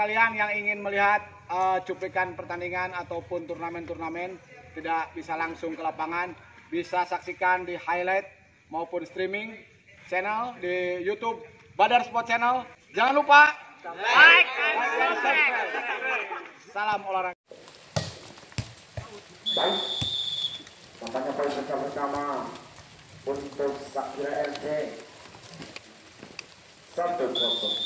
sekalian yang ingin melihat cuplikan pertandingan ataupun turnamen-turnamen tidak bisa langsung ke lapangan, bisa saksikan di highlight maupun streaming channel di YouTube Badar Sport Channel. Jangan lupa like dan subscribe. Salam olahraga. Baik, tampaknya poin bersama untuk Sakira RC 1-0.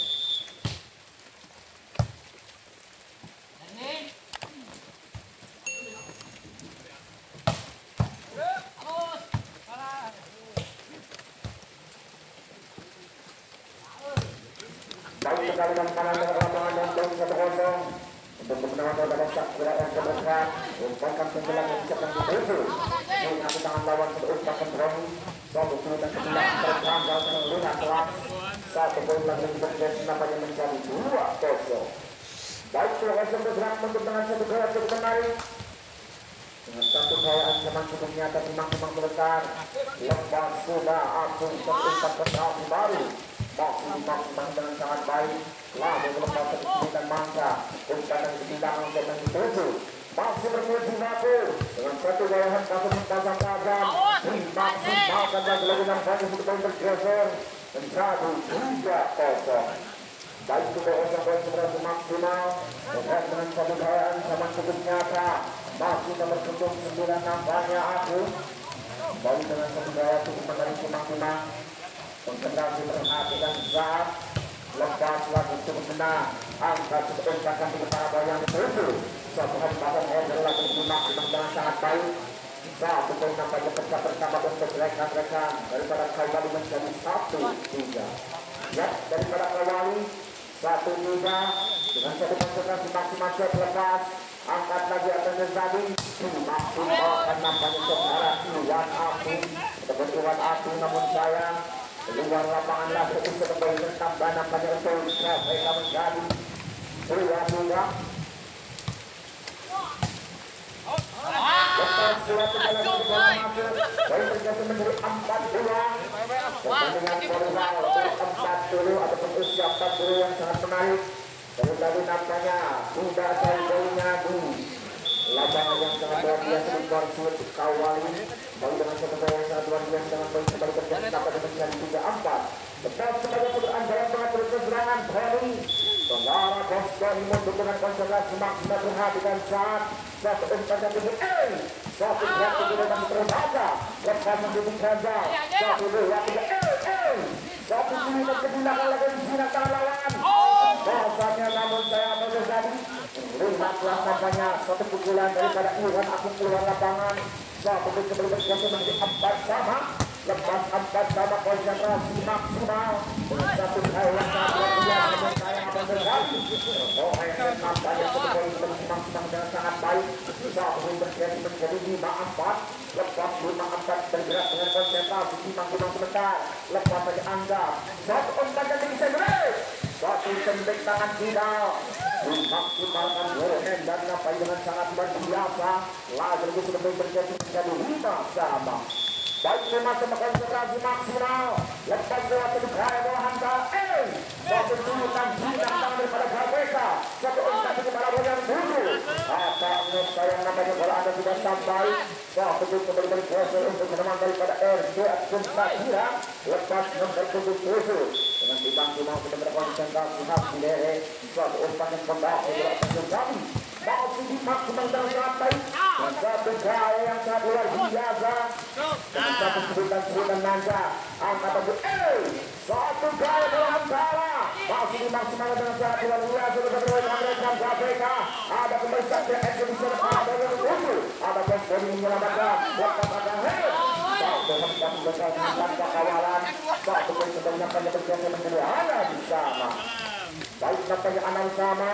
Baik sekali dan kanan dengan lapangan dan poin 1-0 untuk kemenangan terhadap Sakira RC berkat umpankan tenggelam yang bisa dituju mengikuti tangan lawan untuk umpan kontrol satu kemudian kebilang tertanggal dengan lunak telah satu poin lagi bergerak nampaknya menjadi 2-0. Baik, Sulawesi bergerak untuk dengan satu gaya cukup menarik dengan satu gaya ancaman cukup nyata timang-timang besar lepas sudah agung terumpat pertahanan baru masih dimang-timang dengan sangat baik lalu melepas kesulitan mangsa umpan dan kebilangan untuk yang dituju masih berkuji satu dengan satu gaya pasang tajam dimang-timangkan lagi yang banyak untuk poin bergeser menjadi 3-0. Baik juga untuk poin seberapa maksimal dengan satu gaya ancaman cukup nyata masih nomor 9 nampaknya aku baik dengan satu gaya cukup menarik timang-timang konsentrasi perhatikan saat lepas lagi cukup menang angka cukup umpankan di kepala yang dituju satu hempatan order lagi timang-timang dengan sangat baik satu poin nampaknya pecah bersama untuk rekan-rekan daripada Kawali menjadi 1-3 ya daripada Kawali 1-3 dengan satu konsentrasi maksimal lepas angkat lagi akan terjadi maksimal akan nampaknya saudara Iwan Api kebetulan Api namun sayang keluar lapangan lagi untuk kembali bertambah nampaknya untuk mereka menjadi 2-3 lepas surat jalan masuk baik terjadi menjadi 4-2 pertandingan volley 4-0 ataupun usia 40 yang sangat menarik dari tadi nampaknya sudah saya poinnya di lapangan yang sangat luar biasa di Korsut Kawali baru dengan satu poin yang sangat luar biasa dengan poin kembali terjadi dapat menjadi 3-4 lepas sebagai andalan pengatur keserangan Polri saudara Boston untuk dengan konsentrasi maksimal perhatikan saat satu umpan yang tinggi satu berat kemudian yang terbaca lepas mendukung saja satu dua tiga satu kemudian kebilangan lagi di sinak tangan lawan bahasanya namun saya mau terjadi lihatlah nampaknya satu pukulan daripada Iwan Agung keluar lapangan satu kembali bergeser menjadi 4-sama lepas 4-sama konsentrasi maksimal dengan satu gaya yang sangat luar biasa dengan saya akan terjadi nampaknya satu poin maksimal dengan sangat baik satu poin bergeser menjadi 5-4 lepas 5-4 bergerak dengan konsentrasi timang-timang sebentar lepas saja Angga satu umpan yang bisa beres satu tembak tangan tidak dimaksimalkan Loren dan nampaknya dengan sangat luar biasa lagi sudah bergeser menjadi 5-sama. Baik sama konsentrasi maksimal lepas lewat ke gaya bola hantar satu tuntutan bintang tangan daripada Garbeka satu umpan di kepala bola yang dulu apakah sayang namanya bola anda sudah sampai satu kembali bergeser untuk meneman daripada RC Action Sakira lepas nomor 7 dengan dibantu mau kita berkonsentrasi hati dere suatu umpan yang kembali berlaku terjadi masih dimaksimal dalam sangat baik dan satu gaya yang sangat luar biasa dengan satu sebutan naga angkat abu satu gaya dalam antara masih dimaksimal dengan sangat luar biasa dengan mereka KPK ada kembali saja eksekusi ada yang menunggu ada kembali menyelamatkan lepas ada dengan satu besar tanpa kawalan satu poin kebanyakan yang berjasa menjadi ada di sana baik nampaknya anak sama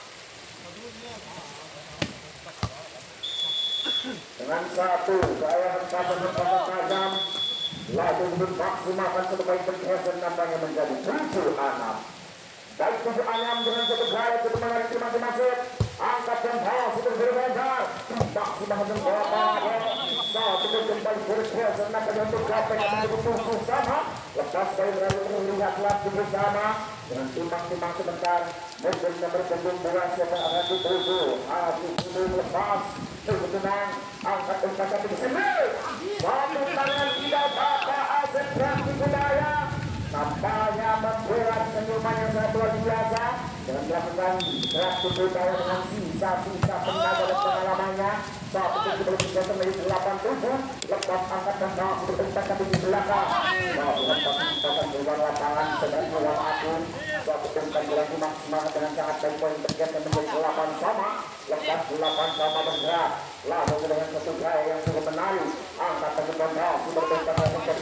dengan satu gaya hentakan tajam lalu dimaksimalkan satu poin bergeser nampaknya menjadi 7-6 baik 7-6 dengan satu gaya cukup menarik masuk angkat dan bawah sudah berbentar maksimalkan bola satu kembali bergeser nampaknya untuk KPK menjadi 7 sama lepas dari berlalu lihatlah bersama dengan timbang-timbang sebentar mungkin nomor punggung bola siapa akan dituju Aziz belum lepas cukup tenang angkat umpan satu di sini satu tangan tidak apa Aziz berarti budaya nampaknya membuat senyuman yang sangat luar biasa dengan melakukan gerak tubuh dengan sisa-sisa tenaga dan pengalamannya saat itu sebelum berjasa menjadi 87 lepas angkat dan bawah untuk umpan satu di belakang lepas keluar lapangan sedang keluar akun saat umpan berlaku maksimal dengan sangat baik poin berjasa menjadi 8 sama lepas 8 sama bergerak lalu dengan satu gaya yang cukup menarik angkat dan bawah sudah berjasa menjadi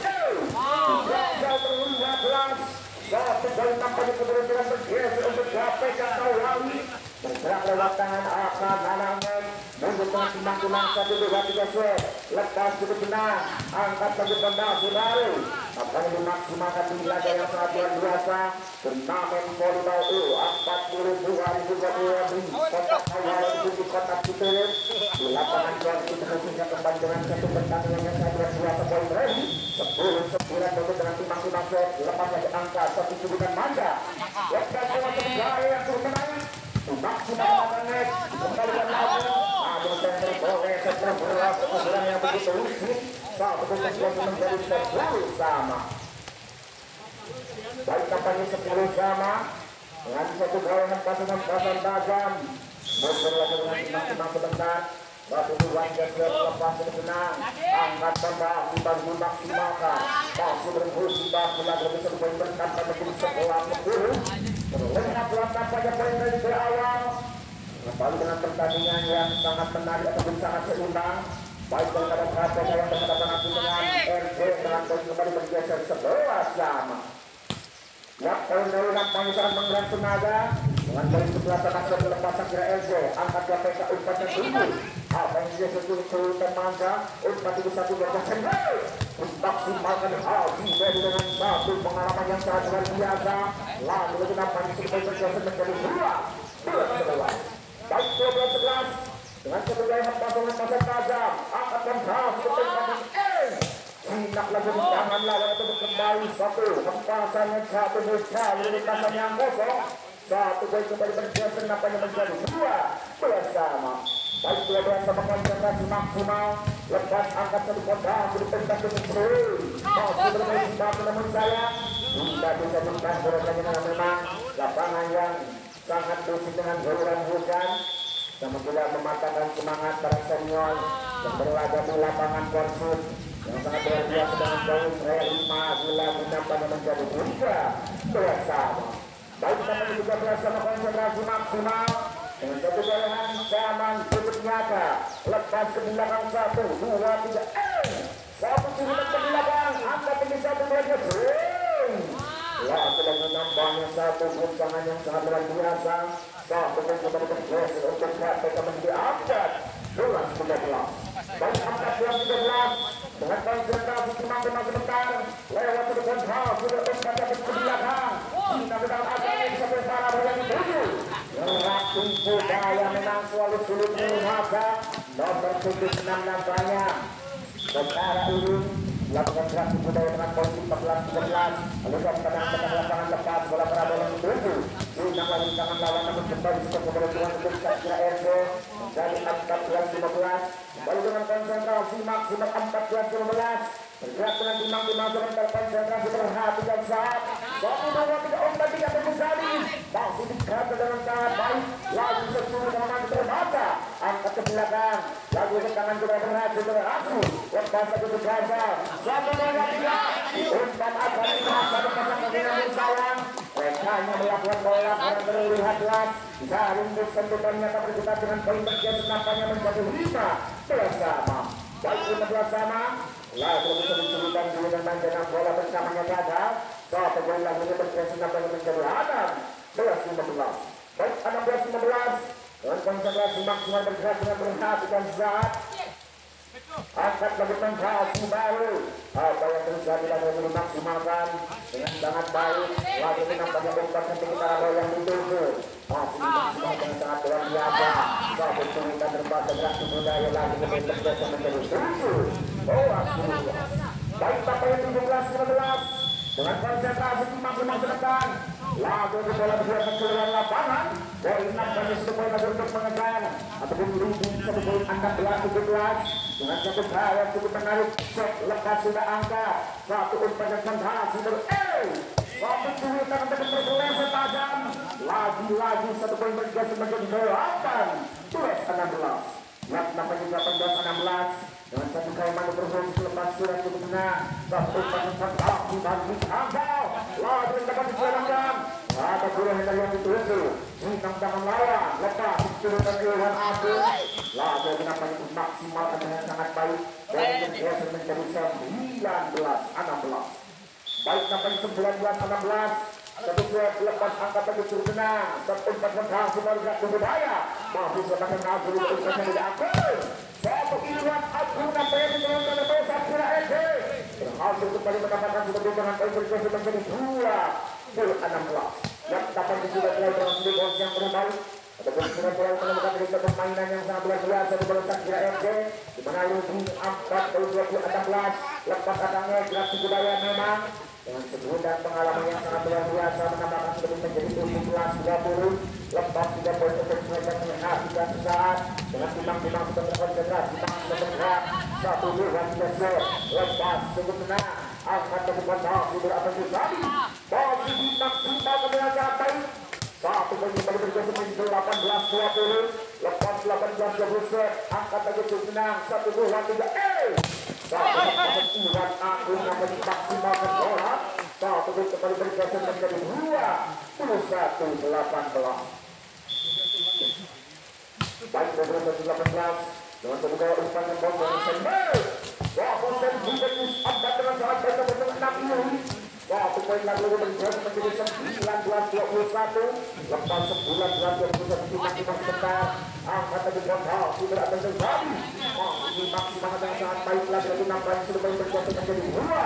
satu kali tampaknya keberuntungan bergeser untuk KPK Taulawi bergerak lewat tangan akan Nanangan mundur dengan timang-timang 1, 2, 3 lepas cukup tenang angkat bagi pendang Sunari akan dimaksimalkan di laga yang sangat luar biasa turnamen volleyball U40 2022 di Kota Taulawi di Kota Citirus di lapangan Gorki terusnya kembali dengan satu pertandingan yang sangat luar biasa poin ready 10-9 untuk dengan timang-timang lepas dari angka satu cubukan manda lepas lewat gaya yang cukup menarik maksimal banget kembalikan lagi namun yang berprogres setelah berlaku keunggulan yang begitu lusik saat betul-betul menjadi 10 sama baik tampaknya 10 sama dengan satu gaya hempasan tajam mundur lagi dengan timang-timang sebentar Batu Tuhan geser lepas dari benang angkat tambah dibagi maksimalkan masih berfungsi bahwa lebih satu poin bertambah menjadi 11-10 terlihat buat tampaknya poin dari awal kembali dengan pertandingan yang sangat menarik ataupun sangat seimbang baik daripada KPK yang berhadapan langsung dengan RJ dengan poin kembali bergeser 11 sama ya poin dari nampaknya sangat menggerak tenaga dengan poin 11 sama lepas akhirnya RJ angkat KPK umpan yang tumbuh apa yang dia sesuai mangga umpan itu satu berjalan maksimalkan Aldi dari dengan satu pengalaman yang sangat luar biasa lalu lagi nampaknya supaya berjalan menjadi 2-11 baik 12-11 dengan sebagai hempasan tajam angkat dan berhasil bertempat Sinak lagi di tangan lawan itu kembali satu hempasannya satu besar lintasan yang kosong satu poin kembali bergeser nampaknya menjadi 2 bersama baik dua-duanya sama konsentrasi maksimal lepas angkat satu kota di pentas ini masih bermain batu namun saya tidak bisa mencampur karena memang lapangan yang sangat bersih dengan guyuran hujan sama tidak mematahkan semangat para senior yang berlaga di lapangan Persib yang sangat luar biasa dengan poin saya 5 gila menampaknya menjadi 3 bersama baik sama juga bersama konsentrasi maksimal dengan satu gerakan zaman cukup nyata lepas ke belakang 1, 2, 3 satu sudah ke belakang angkat ini satu lagi lah sedang menambahnya satu guncangan yang sangat luar biasa satu pun kembali bergeser untuk KPK menjadi angkat 12-13 baik angkat 12-13 dengan konsentrasi timang-timang sebentar lewat ke depan sudah umpan ke belakang kita sedang akan sampai sana berlari tuju Rakyat budaya memang selalu sulit melihatnya nomor 76 nampaknya secara ini lakukan rakyat budaya dengan posisi 14-11 lalu kadang-kadang lapangan lepas bola parabola dituju Inang lagi tangan lawan namun kembali bisa keberuntungan untuk kira RD dari 14-15 baru dengan konsentrasi maksimal 14-15 bergerak dengan timang-timang sebentar konsentrasi perhatikan saat 1-2-3 umpan 3 sekali masih dikata dengan sangat baik lalu sesuai dengan terbaca angkat ke belakang lalu ke kanan sudah berhasil berhasil lepas satu berhasil 1-2-3 umpan akan dikata dengan keinginan sayang mereka hanya melakukan bola karena terlihat dari sentuhannya tapi kita dengan poin bergeser nampaknya menjadi 5 bersama baik 15 sama lalu bisa disebutkan dulu dengan dengan bola bersamanya gagal saat pemain lagi bergeser nampaknya menjadi 16-15 baik 16-15 dengan konsentrasi maksimal bergerak dengan perhatikan saat angkat lagi konsentrasi baru apa yang terjadi lagi dimaksimalkan dengan sangat baik lalu nampaknya umpan sampai kita ada yang dituju masih dimaksimalkan dengan sangat luar biasa saat itu kita terbaca gerak budaya lagi bergeser menjadi 7 baik apa yang 17-15 dengan konsentrasi timang-timang ke depan. Lalu bola bergerak ke luar lapangan. Poin nampaknya satu poin lagi untuk mengejar ataupun leading 16-17 dengan satu gaya cukup menarik. Shot lepas sudah angkat satu umpan yang fantasi dari satu cuitan untuk bergeser tajam. Lagi-lagi satu poin bergeser menjadi 8-16. Nampaknya 18-16 dengan satu kali maju berhenti selepas sudah cukup menang. Satu umpan yang fantasi bagi Angkal. Lalu yang dapat dijalankan. Ada bola yang dari itu bintang tangan lawan lepas turunkan Ilhan Abdul. Lalu kenapa itu maksimalkan dengan sangat baik dan bergeser menjadi 19-16. Baik sampai 19-16. Satu dua lepas angkat bagi turun tenang. Satu umpan fantasi warga budaya. Masih sebagai Abdul umpannya tidak akal. Satu Ilhan Abdul nampaknya diturunkan oleh Sakura SD. Berhasil kembali mendapatkan satu dengan poin bergeser menjadi 2-16. Yang dapat sudah mulai dengan sudut yang berubah ataupun sudah mulai menemukan cerita permainan yang sangat luar biasa di bola Sakura FC di mana Ludi 4-20-16 lepas datangnya Grafik Budaya memang dengan sebutan pengalaman yang sangat luar biasa menambahkan sudah menjadi 17-20 lepas 3 poin untuk mereka menghentikan sesaat dengan timang-timang sudah terkonsentrasi timang sudah bergerak 1-2-3 lepas cukup tenang angkat ke depan di berapa tadi bagi bintang-bintang kemenangan baik satu poin kembali bergeser menjadi 18-20 lepas 18-20 angkat lagi cukup tenang 1-2-3 satu urat agung yang dimaksimalkan bola satu poin kembali bergeser menjadi 21-18. Baik bergeser 18 dengan terbuka umpan yang bom dari Sender. Wah, konten juga disambat dengan sangat baik dengan 6 ini. Wah, poin lagi bergeser menjadi 19-21 lepas 19-21 timang-timang sebentar angkat lagi kontrol tidak akan terjadi. Wah, ini maksimal dengan sangat baik lagi nampaknya sudah bergeser menjadi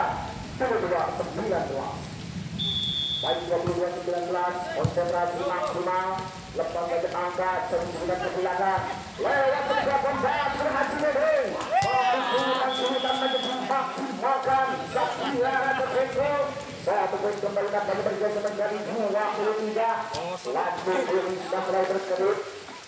2-19. Baik 22-19 konsentrasi maksimal lepas dari angkat sembilan ke belakang lewat penggabungan dan berhasil lebih kesulitan menjadi maksimalkan Sakura terbentuk satu poin kembali nampaknya bergeser menjadi 23 lalu sudah mulai berkedut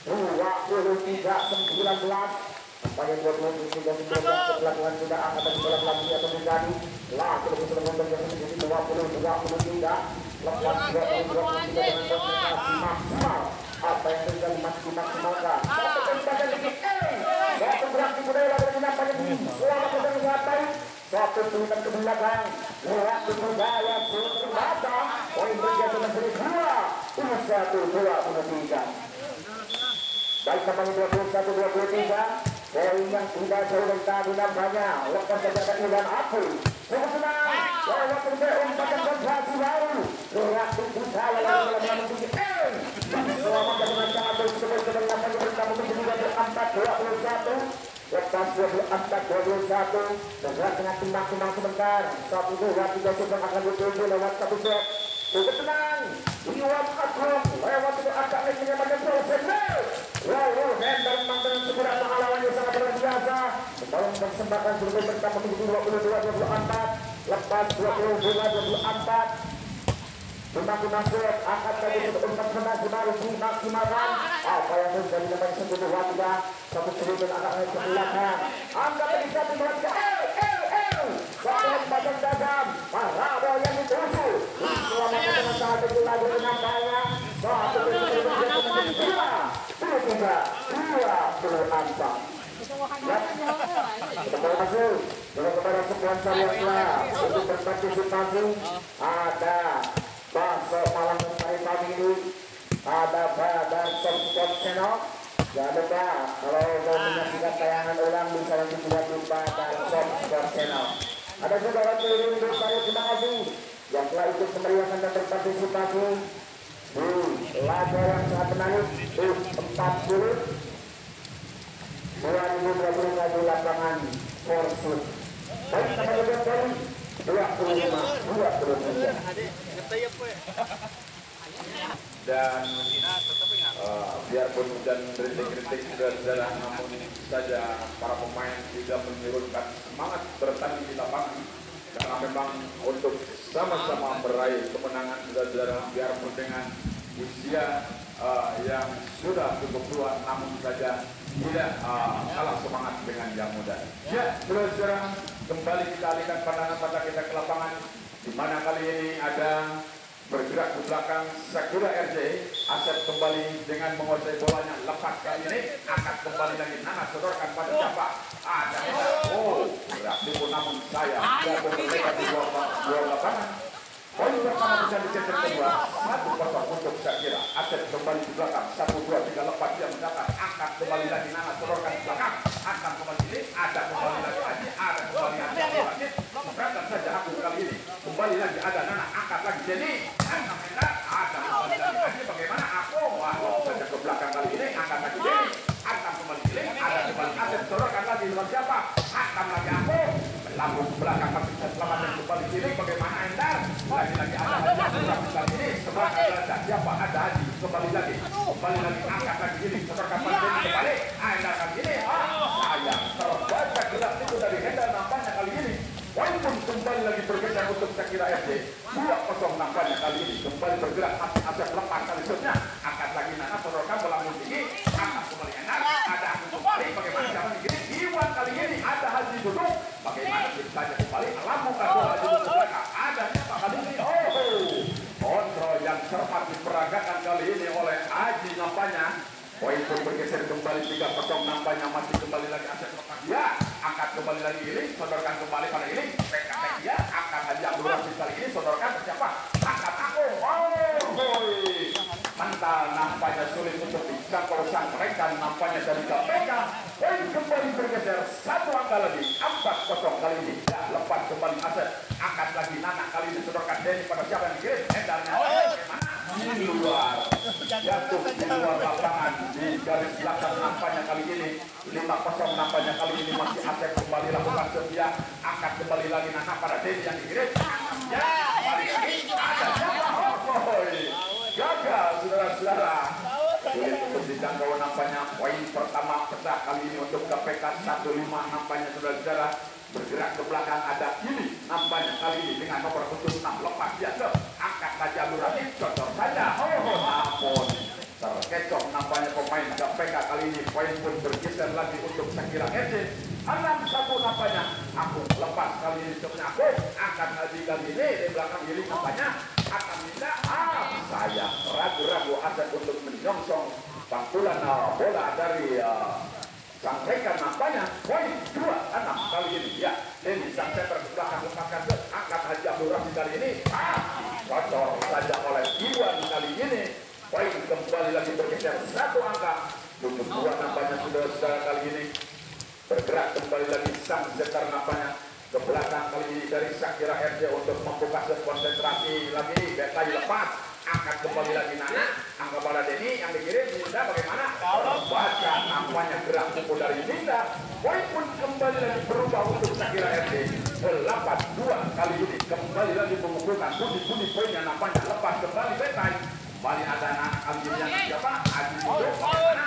23-19 Nampaknya 23-19 kelakuan sudah angkat dari bola lagi atau menjadi lalu lebih sudah bergeser menjadi 20-23 lepas 20-23 dengan konsentrasi maksimal apa yang terjadi masih dimaksimalkan satu tembakan lagi satu Grafik Budaya lagi nampaknya di selama pertandingan baik satu tulisan ke belakang Grafik Budaya terbaca poin bergeser menjadi 21-23 baik nampaknya 21-23 poin yang tidak jauh dari tadi nampaknya lepas saja Ilhan Abdul cukup senang lewat umpan yang konsentrasi baru Grafik Budaya lagi menjadi selamat dengan sangat bersyukur kepada nampaknya bertambah menjadi 4-21 lepas 24-21 bergerak dengan timbang-timbang sebentar 1-2-3 yang akan dituju lewat satu set cukup tenang Ilhan Abdul lewat itu agak naik menyamakan proses lalu Hendar memang dengan sebuah pengalaman yang sangat luar biasa kembali mempersembahkan seluruh bertambah menjadi 22-24 lepas 22-24 Timang-timang set angkat lagi untuk umpan fantasi baru dimaksimalkan apa yang terjadi namanya 1-2-3 satu cerita akan naik ke belakang angkat lagi satu mereka Selamat badan dagam Marabo yang dituju selamat dengan sangat kecil lagi penampaknya satu menjadi 2-3-24 terima kasih kepada sponsor yang telah untuk berpartisipasi ada Bakso Malang Sari Family ada Badan Sport Channel jangan lupa kalau mau menyaksikan tayangan ulang bisa langsung lupa Bakso Sport Channel ada juga waktu ini terima kasih yang telah ikut memeriahkan dan berpartisipasi di laga yang sangat menarik U40 2021 lapangan Persib baik sama juga dari 25-23 dan biarpun hujan kritik-kritik sudah namun saja para pemain juga menurunkan semangat bertanding di lapangan karena memang untuk sama-sama meraih kemenangan saudara-saudara, biarpun dengan usia yang sudah cukup tua, namun saja tidak kalah semangat dengan yang muda. Ya, saudara-saudara, kembali kita alihkan pandangan mata kita ke lapangan, di mana kali ini ada bergerak ke belakang Sakura RJ. Asep kembali dengan menguasai bolanya, lepas kali ini akan kembali lagi Nana sodorkan pada siapa? Ada berarti pun namun saya jatuh mereka di luar lapangan. Poin pertama bisa dicetak kedua 1-0 untuk Sakura. Asep kembali di belakang 1-2-3 lepas dia mendapat, angkat kembali lagi Nana sodorkan di belakang, akan kembali ini ada kembali lagi Aji, ada kembali lagi berangkat saja aku kali ini kembali lagi ada Nana, angkat lagi jadi ada kembali lagi Aji, bagaimana aku saja ke belakang kali ini, angkat lagi jadi akan kembali ini ada kembali Asep sodorkan lagi dengan siapa, akan lagi aku lambung belakang tapi selamatkan kembali sini, bagaimana Endar lagi-lagi ada Haji kali ini sebelah ada siapa, ada Haji kembali lagi angkat lagi ini sodorkan kembali Endar kali ini sayang terbaca gerak itu dari Endar nampaknya kali ini. Poin pun kembali lagi bergerak untuk Sakura FC. 2-0 nampaknya kali ini kembali bergerak, Asep lepas kali shotnya, angkat lagi Nana sodorkan melambung tinggi, angkat kembali Endar, ada aku kembali, bagaimana jangan begini Iwan kali ini ada Haji duduk, bagaimana kita kembali lambung bola Haji duduk belakang, ada siapa kali ini? Kontrol yang cermat diperagakan kali ini oleh Haji nampaknya. Poin pun bergeser kembali 3-0 nampaknya, masih kembali lagi Asep lepas dia, angkat kembali lagi ini, sodorkan kembali pada ini, PKP dia, angkat Haji Abdul Rasid kali ini, sodorkan ke siapa? Angkat aku, mental nampaknya sulit untuk dijangkau sang rekan nampaknya dari KPK. Poin kembali bergeser 1 angka lagi, 4-0 kali ini, ya lepas kembali Asep, angkat lagi Nana kali ini, sodorkan Denny pada siapa yang dikirim, Endarnya, bagaimana? Di luar, jatuh di luar lapangan di garis belakang nampaknya kali ini 5-0 nampaknya kali ini, masih Asep kembali lakukan setia, angkat kembali lagi Nana pada Denny yang dikirim, ya kembali lagi ada siapa? Gagal saudara-saudara, sulit untuk dijangkau nampaknya. Poin pertama pecah kali ini untuk KPK 1-5 nampaknya saudara-saudara. Bergerak ke belakang ada ini nampaknya kali ini dengan nomor khusus 6 lepas dia ke angkat saja Lurani, cocok saja namun terkecoh nampaknya pemain KPK kali ini. Poin pun bergeser lagi untuk Sakura FC 6-1 nampaknya. Aku lepas kali ini shotnya aku angkat Haji kali ini di belakang kiri nampaknya akan minta saya ragu-ragu Asep untuk menyongsong pantulan bola dari sang rekan nampaknya. Poin 2-6 kali ini ya, ini sang setter ke belakang lepaskan ke angkat Haji Abdul Rasid kali ini kotor saja oleh Iwan kali ini. Poin kembali lagi bergeser 1 angka, 7-2 nampaknya saudara-saudara kali ini. Bergerak kembali lagi sang setter nampaknya ke belakang kali ini dari Sakura RJ untuk membuka konsentrasi lagi, Betai lepas, angkat kembali lagi Nana, angkat pada Denny yang dikirim Ninda, bagaimana? Baca nampaknya gerak pukul dari Ninda. Poin pun kembali lagi berubah untuk Sakura RJ 8-2 kali ini, kembali lagi mengumpulkan pundi-pundi poinnya nampaknya, lepas kembali Betai, kembali ada anak kali ini yang siapa? Aji duduk, bagaimana?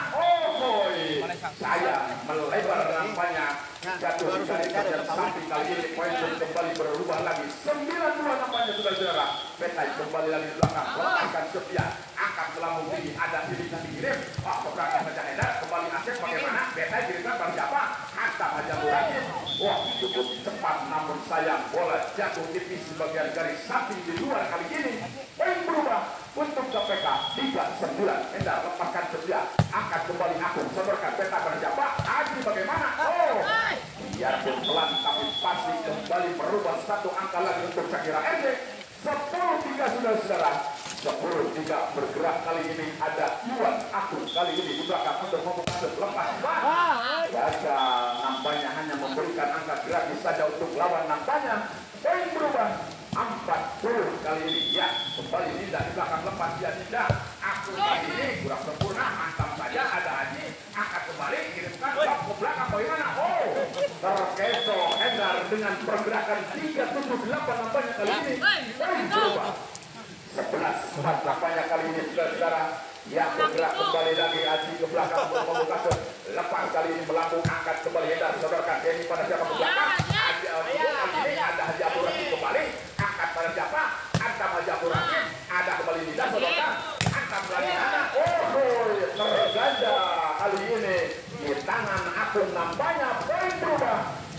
Saya melebar nampaknya, jatuh dari kejar samping kali ini. Poin pun kembali berubah lagi 9-2 nampaknya saudara-saudara. Betai kembali lagi di belakang, lepaskan setia, angkat melambung tinggi, ada Sidik yang dikirim, keberangkat saja Endar, kembali Asep, bagaimana? Betai kirimkan pada siapa? Hantam aja lagi. Wah, cukup cepat namun sayang bola jatuh tipis sebagian garis samping di luar kali ini. Poin berubah untuk KPK 3-9. Endar lepaskan setia, angkat kembali aku, sodorkan Betai pada siapa? Haji, bagaimana? Biarpun pelan tapi pasti kembali berubah 1 angka lagi untuk Sakura RJ. 10-3 saudara-saudara, 10-3 bergerak kali ini ada Iwan aku kali ini di belakang untuk membuka lepas. Gagal nampaknya, hanya memberikan angka gratis saja untuk lawan nampaknya. Poin berubah 40 kali ini ya, kembali Ninda di belakang lepas dia Ninda. Aku kali ini kurang sempurna, mantap saja ada Haji, angkat kembali kirimkan ke belakang, bagaimana? Terkecoh Endar dengan pergerakan 3-7-8 nampaknya kali ini. Poin berubah 11-4 nampaknya kali ini saudara-saudara. Ya, bergerak kembali lagi Haji ke belakang untuk membuka lepas kali ini melambung, angkat kembali Endar, sodorkan Denny pada siapa ke belakang. Haji kali ini ada Haji Abdul Rasid tangan akun nampaknya poin berubah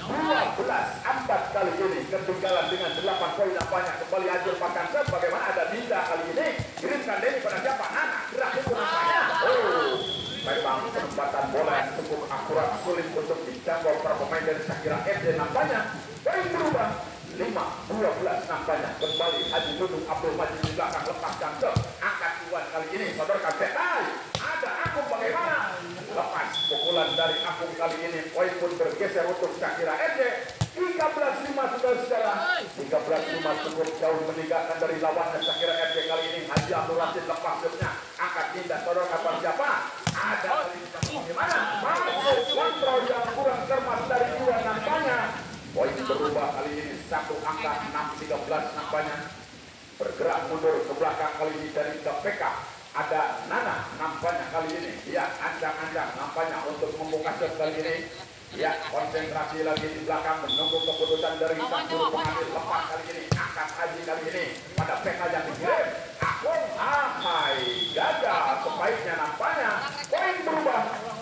12-4 kali ini, ketinggalan dengan 8 poin nampaknya kembali hasil pakan set. Bagaimana ada Dinda kali ini kirimkan Denny pada siapa? Nana gerak itu nampaknya. Memang penempatan bola yang cukup akurat, sulit untuk dijangkau para pemain dari Shakira FC nampaknya. Poin berubah 5-12 nampaknya kembali Haji Dudung Abdul Majid di belakang lepaskan ke angkat Iwan kali ini sodorkan Betai. Ada Akung bagaimana? Lepas pukulan dari Akung kali ini, poin pun bergeser untuk Shakira FC. 13-5 saudara-saudara. 13-5 cukup jauh meninggalkan dari lawannya Shakira FC kali ini. Haji Abdul Rashid lepas shotnya, angkat Dinda sodorkan pada siapa? Ada bagaimana? Masuk kontrol yang kurang cermat dari Iwan nampaknya. Poin berubah kali ini satu angka 6-13 nampaknya. Bergerak mundur ke belakang kali ini dari KPK. Ada Nana nampaknya kali ini. Ya, ancang-ancang nampaknya untuk membuka set kali ini. Ya, konsentrasi lagi di belakang menunggu keputusan dari sang juru pengambil. Lepas kali ini, angkat Haji kali ini pada PK yang dikirim. Akung ahai gagal sebaiknya nampaknya. Poin berubah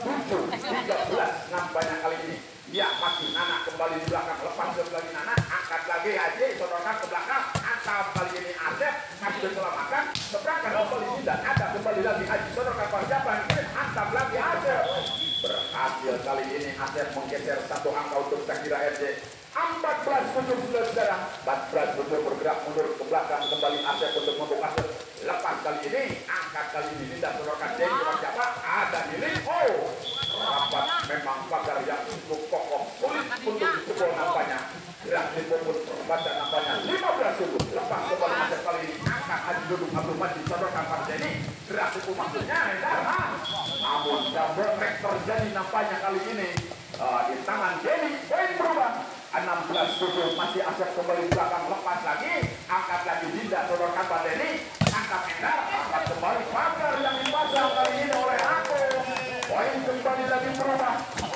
7-13 nampaknya kali ini. Ya, masih Nana kembali di belakang, lepas lagi Nana, angkat lagi Haji, sodorkan ke belakang, antam kali ini Asep, masih diselamatkan, seberangkan kembali dan ada kembali lagi Haji, sodorkan pada siapa yang kirim, antam lagi Asep. Berhasil kali ini Asep menggeser satu angka untuk Shakira FC. 14-7 saudara, 14-7 bergerak mundur ke belakang kembali Asep untuk membuka set. Lepas kali ini, angkat kali ini tidak sodorkan Denny pada siapa, ada Nili. Rapat memang pagar yang cukup kokoh, sulit untuk dipukul nampaknya. Gerak dipukul terbaca nampaknya 15-7. Lepas kembali Asep kali ini, angkat Haji Dudung Abdul Majid sodorkan pada Denny. Gerak dipukul maksudnya namun double track terjadi nampaknya kali ini di tangan Denny. Poin berubah 16-7, masih Asep kembali belakang, lepas lagi, angkat lagi Dinda sodorkan pada Denny. Angkat Endar, angkat kembali pagar yang dipasang kali ini oleh Akung. Poin kembali lagi berubah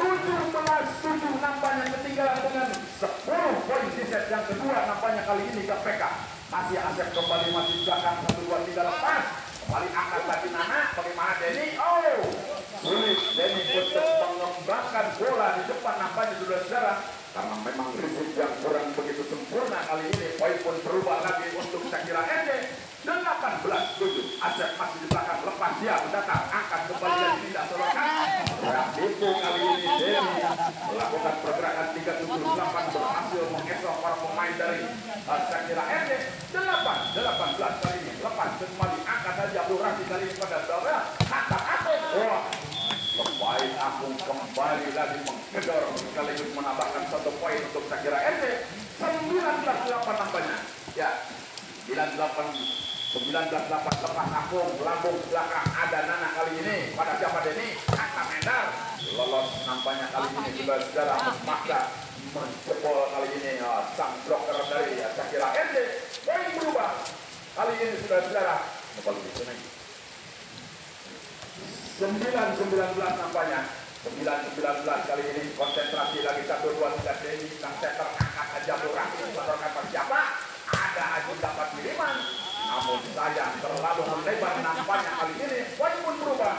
17-7 nampaknya ketinggalan dengan 10 poin di set yang kedua nampaknya kali ini KPK. Masih Asep kembali masih belakang 1-2-3 lepas. Kembali angkat lagi Nana, bagaimana Denny? Sulit Denny untuk mengembangkan bola di depan nampaknya saudara-saudara. Karena memang ribut yang kurang begitu sempurna kali ini. Poin pun berubah lagi untuk Shakira FC. 18-7. Asep masih di belakang, lepas dia mendatang, angkat kembali lagi tidak sodorkan. Rapipu kali ini Denny melakukan pergerakan 3-7-8 berhasil mengesok para pemain dari Shakira FC. 18 kali ini lepas kembali, angkat saja Abdul Rashid kali ini pada saudara. Angkat Akung. Kembali Akung kembali lagi menggedor sekaligus menambahkan 1 poin untuk Shakira FC. 19-8 nampaknya. Ya, 19-8 lepas Akung, lambung belakang ada Nana kali ini pada siapa Denny, angkat Endar lolos nampaknya kali ini juga secara memaksa menjebol kali ini sang bloker dari Shakira FC. Poin berubah kali ini saudara-saudara kembali di sini 9-19 nampaknya. 9-19 kali ini konsentrasi lagi 1-2-3 Denny sang setter angkat aja Buraki sodorkan pada siapa, ada Haji dapat kiriman. Namun sayang terlalu melebar nampaknya kali ini. Poin pun berubah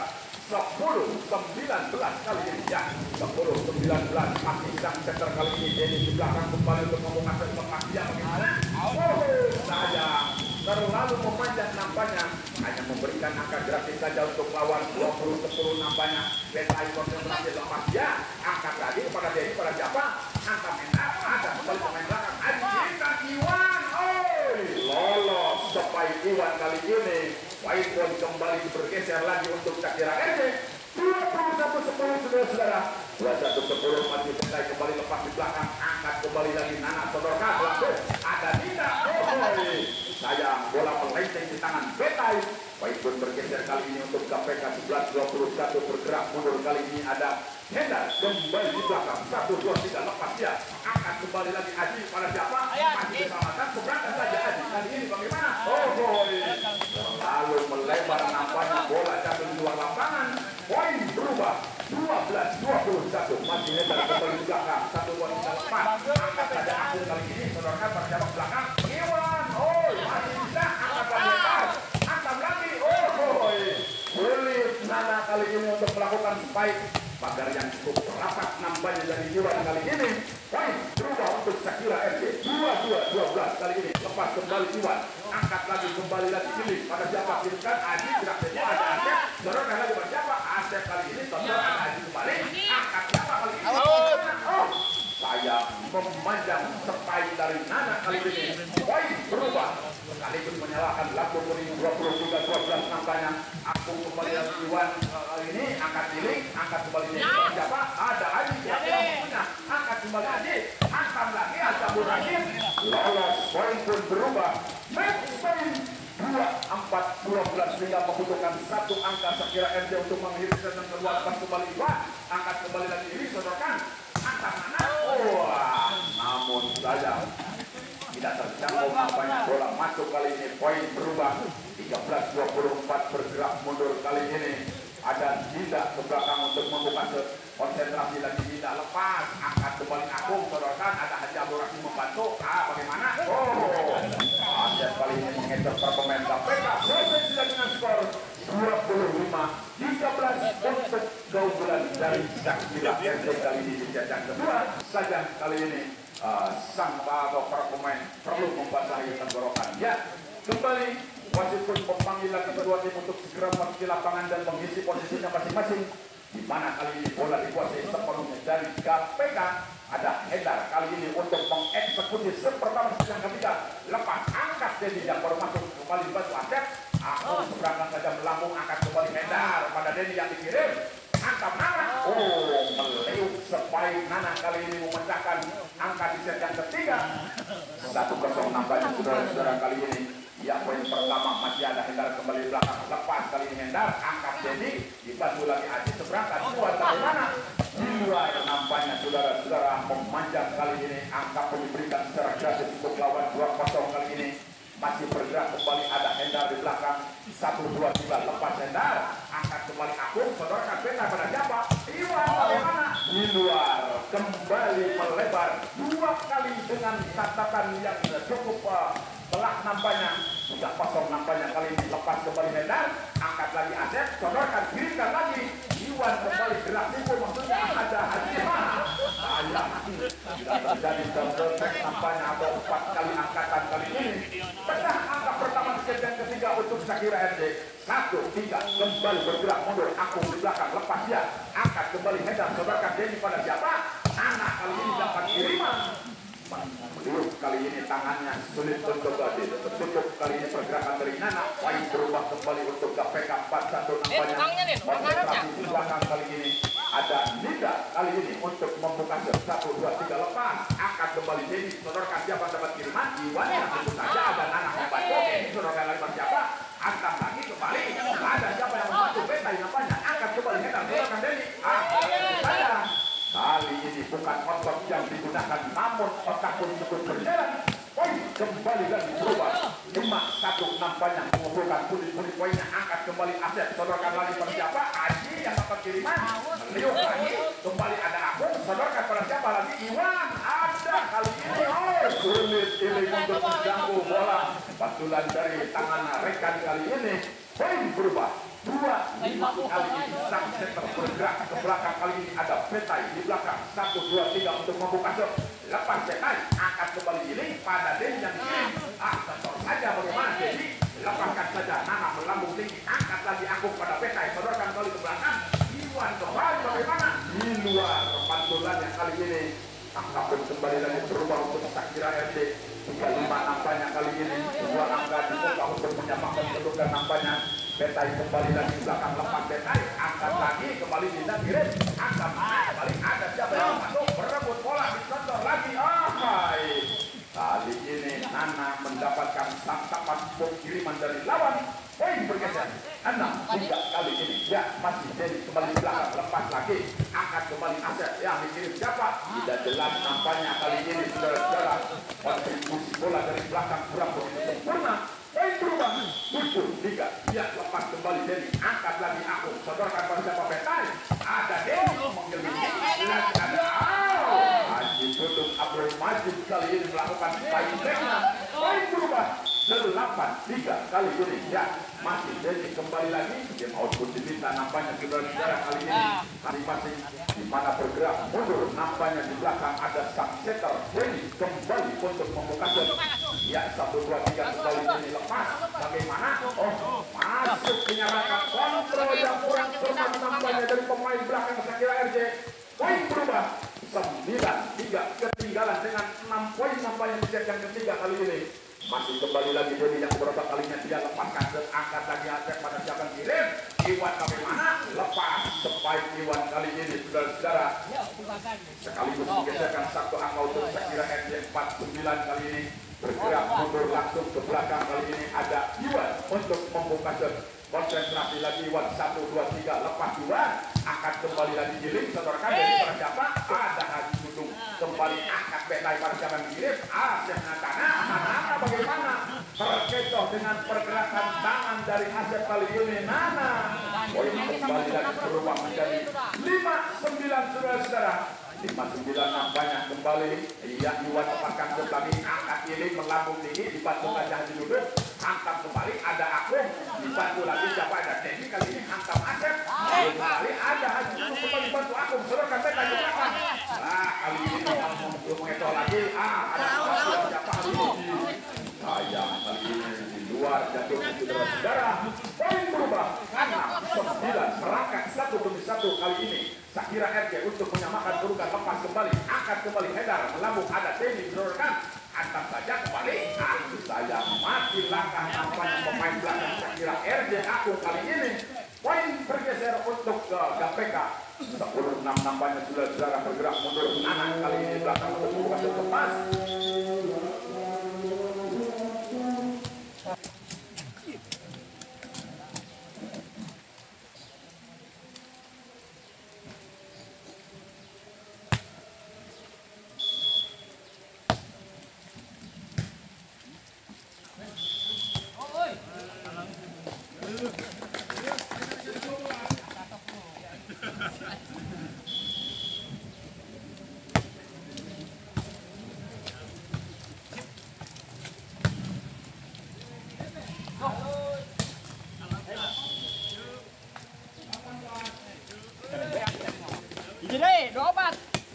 10-19 kali ini ya. 10-19 masih sang setter kali ini Denny di belakang kembali untuk membuka set lepas dia bagaimana. Sayang terlalu memanjang nampaknya, hanya memberikan angka gratis saja untuk lawan. 20-10 nampaknya. Betai konsentrasi lepas dia, angkat lagi kepada Denny pada siapa, angkat Endar, ada kembali pemain belakang Ajita Iwan. Lolos sampai Iwan kali ini. Poin pun kembali bergeser lagi untuk Shakira FC. 21-10 saudara-saudara. 21-10 masih Betai kembali lepas di belakang, angkat kembali lagi Nana sodorkan langsung ada Dinda. Sayang bola melenceng di tangan Betai. Poin pun bergeser kali ini untuk KPK. 11-21 bergerak mundur kali ini ada Hendar kembali di belakang 1-2-3 lepas dia, angkat kembali lagi Haji pada siapa, masih diselamatkan, seberangkan saja Haji kali ini bagaimana. Terlalu melebar nampaknya, bola jatuh di luar lapangan. Poin berubah 12-21 masih Hendar kembali di belakang 1-2-3 lepas, angkat saja Akung kali ini sodorkan pada siapa belakang Iwan. Masih bisa angkat lagi, angkat lagi. Sulit Nana kali ini untuk melakukan spike pagar yang cukup rapat nampaknya dari Iwan kali ini. Poin berubah untuk Shakira FC 22-12 kali ini. Lepas kembali Iwan, angkat lagi kembali lagi pilih pada siapa kirimkan Aji, gerak tempo ada Asep, dorongkan lagi pada siapa Asep kali ini, tonton ada Aji kembali, angkat siapa kali ini. Oh, saya memanjang sepai dari Nana kali ini. Poin berubah sekaligus menyalahkan laku kuning 23-12 nampaknya. Aku kembali lagi Iwan kali ini, angkat pilih, angkat kembali siapa ada Aji, angkat kembali Aji, hantam lagi Asabur Rahim, lolos. Poin pun berubah, match point 2-4-12 sehingga membutuhkan satu angka Shakira MC untuk mengakhiri season kedua. Lepas kembali Iwan, angkat kembali lagi ini, sodorkan, hantam Nana. Wah, namun saja tidak terjangkau nampaknya bola masuk kali ini. Poin berubah 13-24 bergerak mundur kali ini. Ada Dinda ke belakang untuk membuka konsentrasi lagi. Dinda lepas, angkat kembali Agung, sodorkan, ada Haji Abdul Rahim membantu. Bagaimana? Asyad kali ini mengejar para pemain KPK. Selesai sudah dengan skor 25-13 untuk keunggulan dari Shakira FC kali ini di jajak kedua saja kali ini. Sang atau para pemain perlu membasahi tenggorokan. Ya, kembali wasit pun memanggil lagi kedua tim untuk segera masuk di lapangan dan mengisi posisinya masing-masing. Di mana kali ini bola dikuasai sepenuhnya dari KPK. Ada Hendar kali ini untuk mengeksekusi sepertama yang ketiga. Lepas angkat jadi yang baru masuk kembali bantu Asep. Aku seberangkan saja melambung, angkat kembali Hendar pada Denny yang dikirim. Angkat Nana. Meliuk sepai Nana kali ini memecahkan angka di set yang ketiga. 1-0 nampaknya saudara-saudara kali ini. Ya, poin pertama masih ada Hendar kembali belakang. Lepas kali ini Hendar, angkat Denny, dibantu lagi Aji seberangkan. Buat bagaimana? Di luar nampaknya saudara-saudara memanjang kali ini. Angka pun diberikan secara gratis untuk lawan 2-0 kali ini. Masih bergerak kembali ada Hendar di belakang. 1-2-3 lepas Hendar, angkat kembali Agung, sodorkan beta pada siapa? Iwan, bagaimana? Di luar kembali melebar 2 kali dengan catatan yang cukup telak nampaknya. 3-0 nampaknya kali ini. Lepas kembali Hendar, angkat lagi Asep, sodorkan, kirimkan lagi Iwan kembali gerak timbul, maksudnya ada Haji. Sayang tidak terjadi double back nampaknya. Ada 4 kali angkatan kali ini. Pecah angka pertama di set yang ketiga untuk Shakira FC. 1-3 kembali bergerak mundur. Aku di belakang, lepas dia, angkat kembali Hendar, sodorkan Denny pada siapa? Nana kali ini dapat kiriman. Meliuk kali ini tangannya sulit untuk tertutup kali ini pergerakan dari Nana. Poin berubah kembali untuk KPK 4-1 nampaknya. Konsentrasi di belakang kali ini ada Nida kali ini untuk membuka 1-2-3 lepas, angkat kembali Denny, sodorkan siapa dapat kiriman? Iwan yang tentu saja ada Nana membantu. Denny sodorkan lagi pada siapa? Angkat lagi kembali, ada siapa yang membantu? Beta nampaknya, angkat kembali Hendar, sodorkan Denny. Saya kali ini bukan otot yang digunakan, namun otak pun cukup berjalan. Poin kembali lagi berubah 5-1 nampaknya mengumpulkan pundi-pundi poinnya. Angkat kembali Asep, sodorkan lagi pada siapa? Aji yang dapat kiriman. Meliuk lagi, kembali ada Agung, sodorkan pada siapa lagi? Iwan ada kali ini. Sulit ini untuk menjangkau bola. Bantuan dari tangan rekan kali ini. Poin berubah 2-5 kali ini. Sang center bergerak ke belakang kali ini ada Petai di belakang. 1-2-3 untuk membuka shot. Lepas Petai, angkat kembali giling pada Denny yang dikirim. Sensor saja bagaimana Denny. Lepaskan saja Nana melambung tinggi. Angkat lagi Agung pada Petai, sodorkan kembali ke belakang. Iwan kembali bagaimana? Di luar pantulannya kali ini. Angka pun kembali lagi berubah untuk Shakira FC. 35 nampaknya kali ini. 2 angka dibuka untuk menyamakan kedudukan nampaknya. Petai kembali lagi belakang, lepas Petai, angkat lagi kembali Dinda kirim, angkat kembali ada siapa yang masuk berebut bola, dicontoh lagi. Kali ini Nana mendapatkan tangkapan kiriman dari lawan. Poin bergeser 6-3 kali ini. Ya, masih Denny kembali di belakang, lepas lagi, angkat kembali Asep yang dikirim siapa? Tidak jelas nampaknya kali ini saudara-saudara. Kontribusi bola dari belakang kurang begitu sempurna. Poin berubah 7-3. Ya, lepas kembali Denny, angkat lagi Aku, sodorkan pada siapa? Petai. Ada Denny menggelitik lagi ada Haji Dudung Abdul Majid kali ini melakukan baik backnya. Poin berubah 8-3 kali ini. Ya, masih jadi kembali lagi game output diminta nampaknya saudara-saudara kali ini masing-masing di mana bergerak mundur nampaknya di belakang ada sang setter jadi kembali untuk membuka shot ya 1 2 3 kembali jadi lepas bagaimana masuk penyerangan kontrol yang kurang cermat nampaknya dari pemain belakang Shakira RJ poin berubah 9-3 ketinggalan dengan 6 poin nampaknya di set yang ketiga kali ini. Masih kembali lagi jadi yang beberapa kalinya tidak lepaskan angkat lagi Asep pada siapa yang kirim Iwan bagaimana lepas spike Iwan kali ini saudara-saudara sekaligus menggeserkan satu angka untuk Shakira RJ 49 kali ini bergerak mundur langsung ke belakang kali ini ada Iwan untuk membuka shot konsentrasi lagi Iwan 1 2 3 lepas Iwan akan kembali lagi giling saudara kami dari siapa ada Haji Budung kembali angkat back para siapa yang kirim Asep Natana bagaimana terkecoh dengan pergerakan tangan dari Asep kali ini Nana poin kembali lagi berubah menjadi 5-9 saudara-saudara 5-9 nampaknya kembali iya Iwan lepaskan ke lagi angkat ini melambung tinggi dibantu Gajah di duduk angkat kembali ada Agung dibantu lagi siapa ada Devi kali ini angkat Asep kembali ada Haji kembali bantu Agung serahkan beta ke belakang kali ini belum mengecoh lagi ada siapa kali ini sayang kali ini di luar jatuh saudara-saudara poin berubah 6-9 merangkak 1 demi 1 kali ini Shakira RJ untuk menyamakan kedudukan lepas kembali angkat kembali Hedar melambung ada Deni menurunkan antar saja kembali sayang mati langkah nampaknya pemain belakang Shakira RJ aku kali ini poin bergeser untuk KPK 10-6 nampaknya saudara-saudara bergerak mundur anak kali ini belakang untuk membuka lepas Jadi, 24.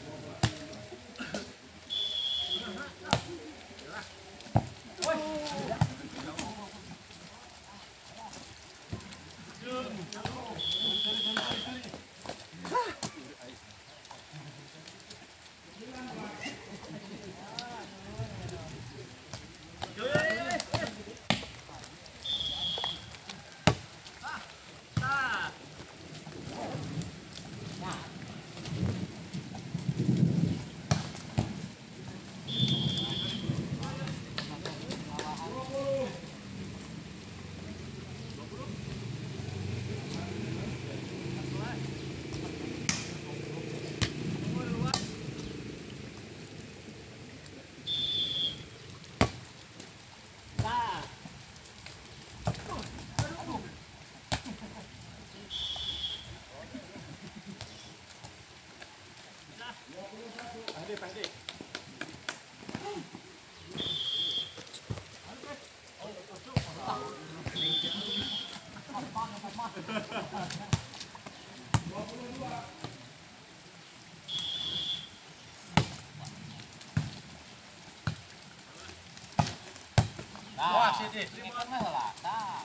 Wah, sini, ikut masalah. Nah.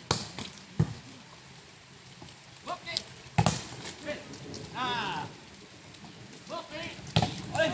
Oke. Nah. Oke. Oi.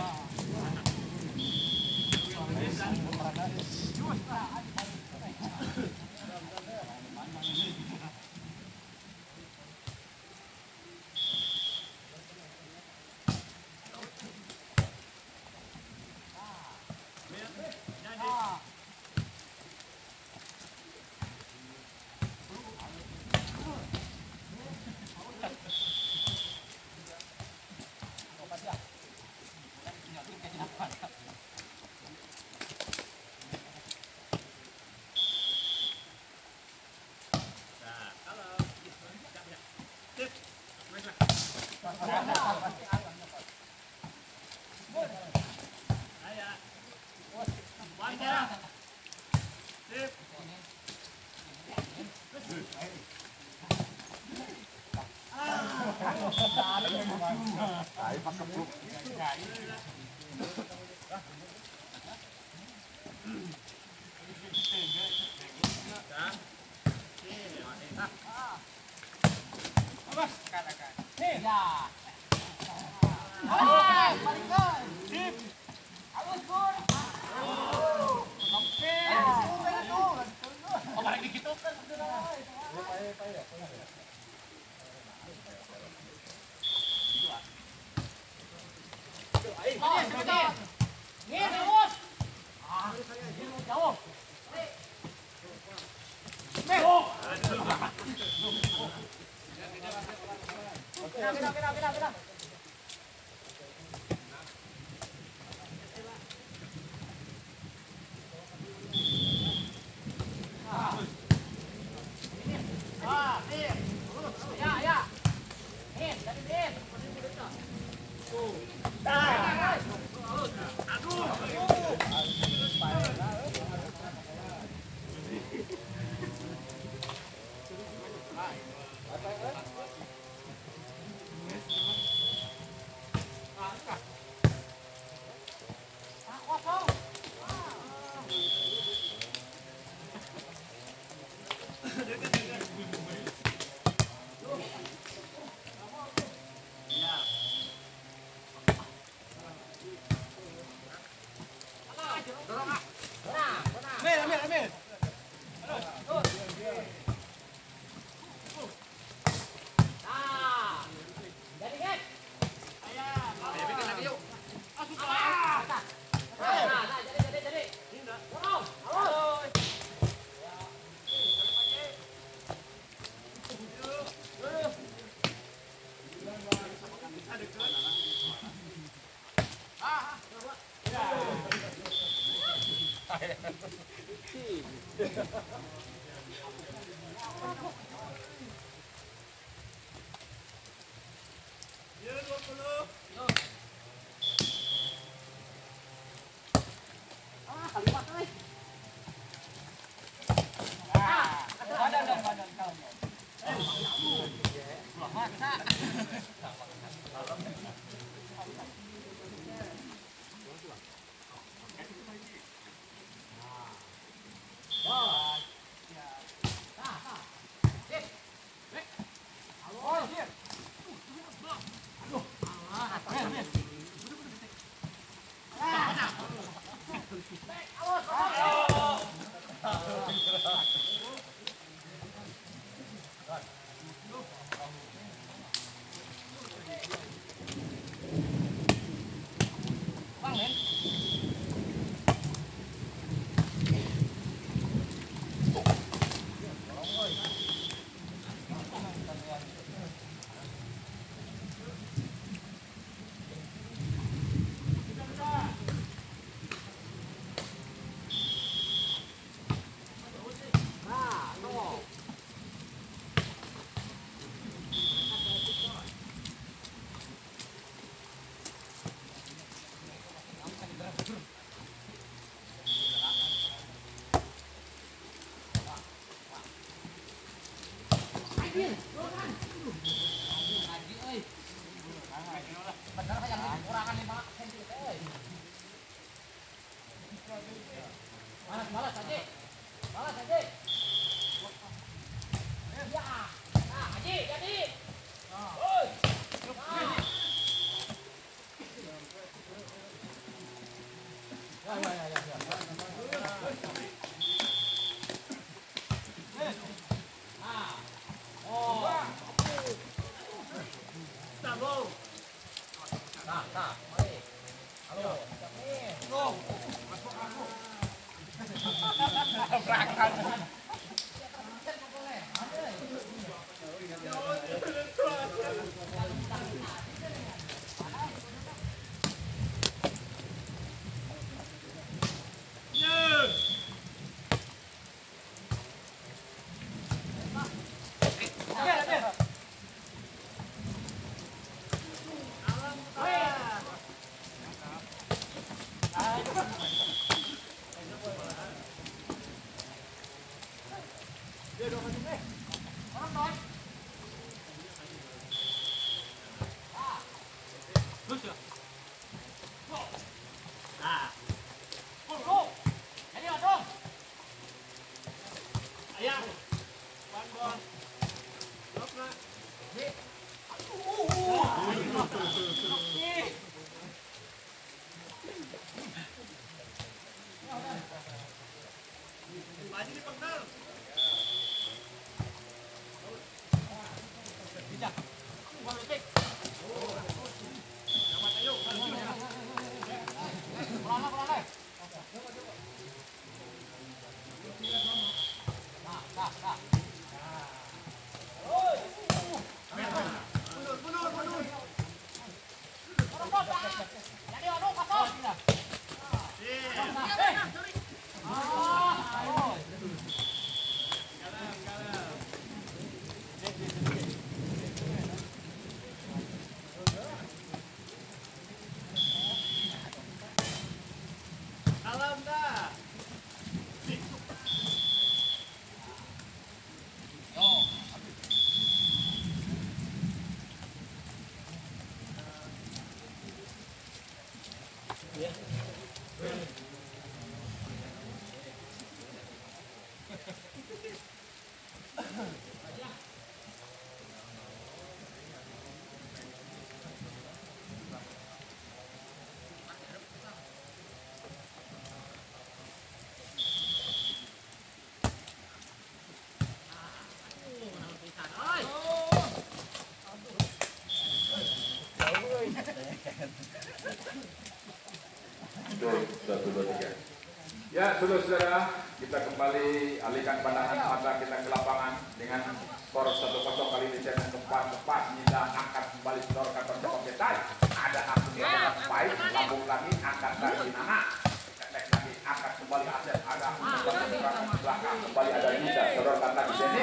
Ya, saudara-saudara, kita kembali alihkan pandangan mata kita ke lapangan dengan skor 1-0 kali ini dengan lepas Nida angkat kembali setorkan terjebak Betai. Ada akun yang baik, lambung lagi, angkat lagi Nana. Ketek lagi, angkat kembali Asep. Ada akun yang belakang, kembali ada Nida, setorkan lagi Denny.